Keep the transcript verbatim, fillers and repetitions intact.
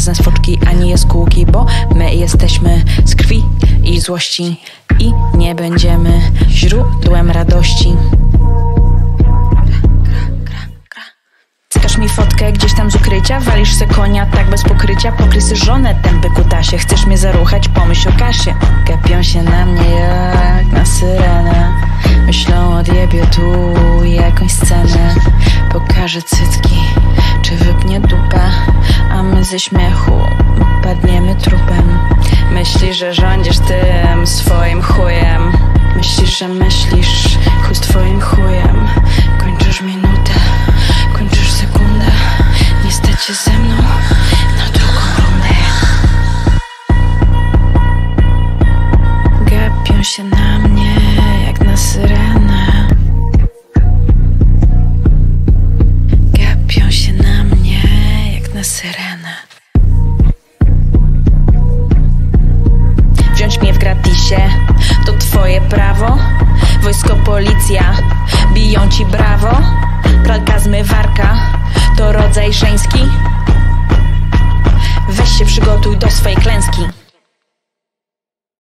z nas foczki ani jaskółki, bo my jesteśmy z krwi i złości i nie będziemy źródłem radości. Cykasz mi fotkę gdzieś tam z ukrycia, walisz se konia tak bez pokrycia, pokrysy żonę tępy kutasie, chcesz mnie zaruchać, pomyśl o kasie. Gapią się na mnie jak na syrenę, myślą odjebie tu jakąś scenę. Pokażę cycki, czy wypnie dupę, a my ze śmiechu padniemy trupem. Myślisz, że rządzisz tym swoim chujem, myślisz, że myślisz, chuj z twoim chujem. Kończysz minutę, kończysz sekundę, nie stać się ze mną na drugą rundę. Gapią się na mnie jak na syrenę, gapią się na mnie jak na syrenę. Wziąć mnie w gratisie to twoje prawo. Wojsko, policja biją ci brawo. Pralka, zmywarka to rodzaj żeński. Weź się przygotuj do swej klęski.